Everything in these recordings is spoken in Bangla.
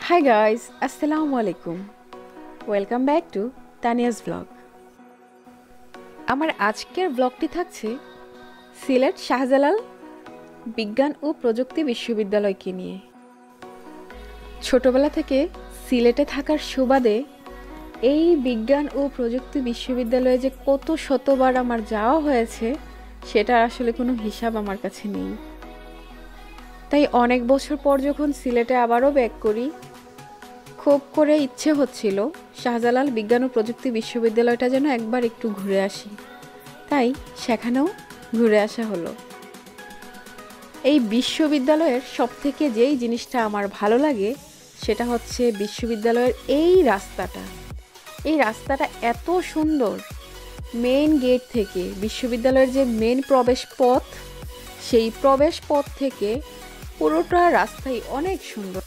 Hi guys, Assalamu alaikum. Welcome back to Tania's vlog. আমার আজকের ব্লগটি থাকছে সিলেট শাহজালাল বিজ্ঞান ও প্রযুক্তি বিশ্ববিদ্যালয়কে নিয়ে। ছোটবেলা থেকে সিলেটে থাকার সুবাদে এই বিজ্ঞান ও প্রযুক্তি বিশ্ববিদ্যালয়ে যে কত শতবার আমার যাওয়া হয়েছে সেটা আসলে কোনো হিসাব আমার কাছে নেই। তাই অনেক বছর পর যখন সিলেটে আবারও ব্যাক করি, খুব করে ইচ্ছে হচ্ছিল শাহজালাল বিজ্ঞান ও প্রযুক্তি বিশ্ববিদ্যালয়টা যেন একবার একটু ঘুরে আসি, তাই সেখানেও ঘুরে আসা হলো। এই বিশ্ববিদ্যালয়ের সবথেকে যেই জিনিসটা আমার ভালো লাগে সেটা হচ্ছে বিশ্ববিদ্যালয়ের এই রাস্তাটা। এই রাস্তাটা এত সুন্দর, মেইন গেট থেকে বিশ্ববিদ্যালয়ের যে মেইন প্রবেশ পথ, সেই প্রবেশ পথ থেকে পুরোটা রাস্তাই অনেক সুন্দর।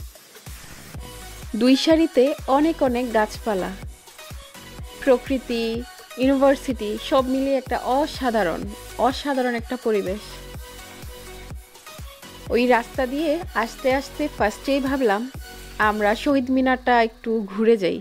দুই সারিতে অনেক অনেক গাছপালা, প্রকৃতি, ইউনিভার্সিটি সব মিলিয়ে একটা অসাধারণ একটা পরিবেশ। ওই রাস্তা দিয়ে আস্তে আস্তে ফার্স্টেই ভাবলাম আমরা শহীদ মিনারটা একটু ঘুরে যাই।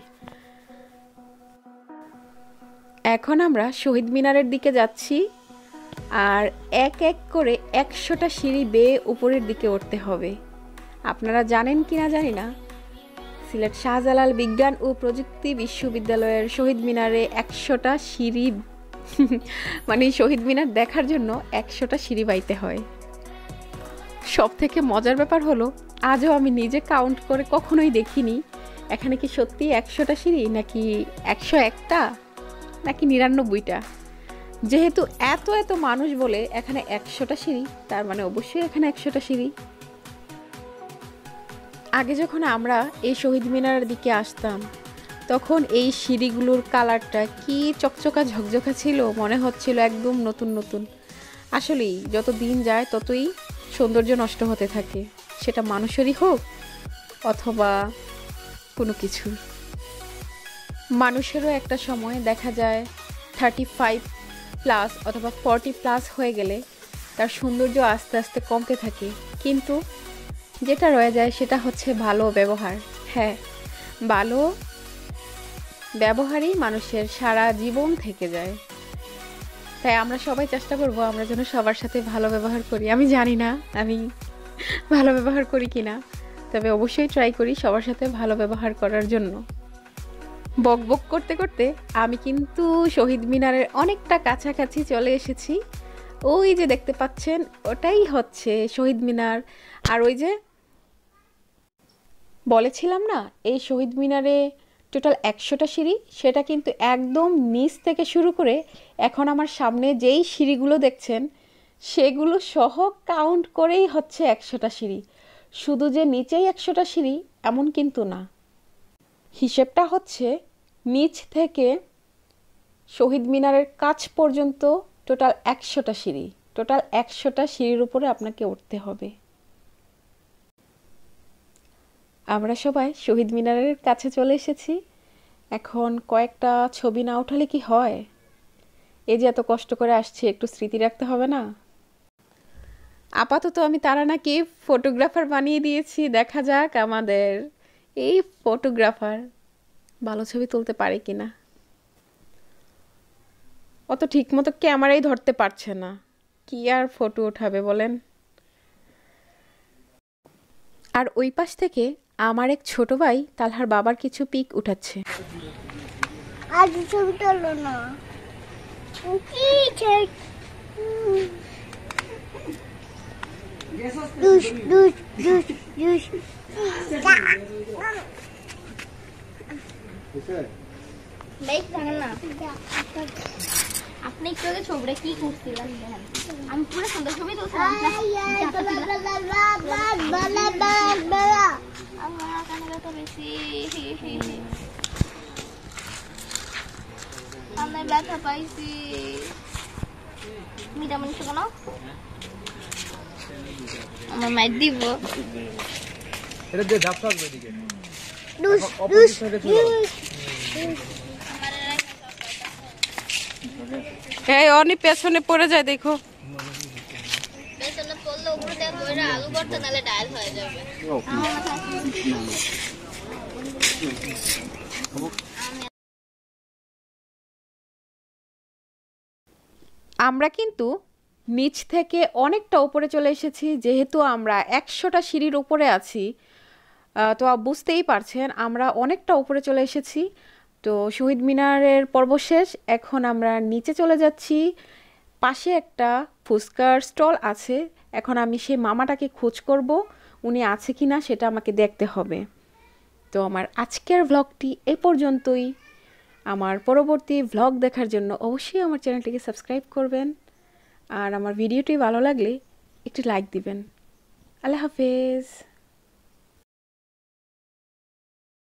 এখন আমরা শহীদ মিনারের দিকে যাচ্ছি, আর এক এক করে 100টা সিঁড়ি বেয়ে উপরের দিকে উঠতে হবে। আপনারা জানেন কি না জানি না, সিলেট শাহজালাল বিজ্ঞান ও প্রযুক্তি বিশ্ববিদ্যালয়ের শহীদ মিনারে 100টা সিঁড়ি মানে শহীদ মিনার দেখার জন্য 100টা সিঁড়ি বাইতে হয়। সব থেকে মজার ব্যাপার হলো আজও আমি নিজে কাউন্ট করে কখনোই দেখিনি এখানে কি সত্যি 100টা সিঁড়ি নাকি 101টা নাকি 99টা। যেহেতু এত এত মানুষ বলে এখানে 100টা সিঁড়ি, তার মানে অবশ্যই এখানে 100টা সিঁড়ি। আগে যখন আমরা এই শহীদ মিনারের দিকে আসতাম তখন এই সিঁড়িগুলোর কালারটা কি চকচকা ঝকঝকা ছিল, মনে হচ্ছিল একদম নতুন নতুন। আসলেই যত দিন যায় ততই সৌন্দর্য নষ্ট হতে থাকে, সেটা মানুষেরই হোক অথবা কোনো কিছুর। মানুষেরও একটা সময় দেখা যায় 35+ অথবা 40+ হয়ে গেলে তার সৌন্দর্য আস্তে আস্তে কমতে থাকে, কিন্তু যেটা রয়ে যায় সেটা হচ্ছে ভালো ব্যবহার। হ্যাঁ, ভালো ব্যবহারই মানুষের সারা জীবন থেকে যায়। তাই আমরা সবাই চেষ্টা করব আমরা যেন সবার সাথে ভালো ব্যবহার করি। আমি জানি না আমি ভালো ব্যবহার করি কিনা, তবে অবশ্যই ট্রাই করি সবার সাথে ভালো ব্যবহার করার জন্য। বকবক করতে করতে আমি কিন্তু শহীদ মিনারের অনেকটা কাছাকাছি চলে এসেছি। ওই যে দেখতে পাচ্ছেন ওটাই হচ্ছে শহীদ মিনার। আর ওই যে বলেছিলাম না এই শহীদ মিনারে টোটাল 100টা সিঁড়ি, সেটা কিন্তু একদম নিচ থেকে শুরু করে এখন আমার সামনে যেই সিঁড়িগুলো দেখছেন সেগুলো সহ কাউন্ট করেই হচ্ছে 100টা সিঁড়ি। শুধু যে নিচেই 100টা সিঁড়ি এমন কিন্তু না, হিসেবটা হচ্ছে নিচ থেকে শহীদ মিনারের কাছ পর্যন্ত টোটাল 100টা সিঁড়ি। টোটাল 100টা সিঁড়ির উপরে আপনাকে উঠতে হবে। আমরা সবাই শহীদ মিনারের কাছে চলে এসেছি। এখন কয়েকটা ছবি না উঠালে কি হয়? এই যে এত কষ্ট করে আসছি, একটু স্মৃতি রাখতে হবে না? আপাতত আমি তারা নাকি ফটোগ্রাফার বানিয়ে দিয়েছি। দেখা যাক আমাদের এই ফটোগ্রাফার ভালো ছবি তুলতে পারে কিনা। অত ঠিক মতো ক্যামেরাই ধরতে পারছে না, কি আর ফটো উঠাবে বলেন। আর ওই পাশ থেকে আমার এক ছোট ভাই তালহার বাবার কিছু পিক উঠাচ্ছে। আজ ছবি তুলো না, আপনি একটু আগে ছবিটা কি করছিলেন? আমি পুরো সুন্দর ছবি তুলছিলাম। আমার কানে ব্যথা বেশি, কানে ব্যথা পাইছি। মিটা মানুষ কেন আমার মাইর দিব? এটা দিয়ে ধাপ থাকবে এদিকে। এই অনেক পেছনে পড়ে যায়, দেখো পেছনে পড়লে উপরে দিয়ে চালু করতে নালে ডায়াল হয়ে যাবে। আমরা কিন্তু নিচ থেকে অনেকটা উপরে চলে এসেছি, যেহেতু আমরা 100টা সিঁড়ির উপরে আছি। তো বুঝতেই পারছেন আমরা অনেকটা উপরে চলে এসেছি। তো শহীদ মিনারের পর্ব শেষ, এখন আমরা নিচে চলে যাচ্ছি। পাশে একটা ফুচকার স্টল আছে, এখন আমি সেই মামাটাকে খোঁজ করব, উনি আছে কি না সেটা আমাকে দেখতে হবে। তো আমার আজকের ভ্লগটি এই পর্যন্তই। আমার পরবর্তী ভ্লগ দেখার জন্য অবশ্যই আমার চ্যানেলটিকে সাবস্ক্রাইব করবেন, আর আমার ভিডিওটি ভালো লাগলে একটি লাইক দিবেন। আল্লাহ হাফেজ।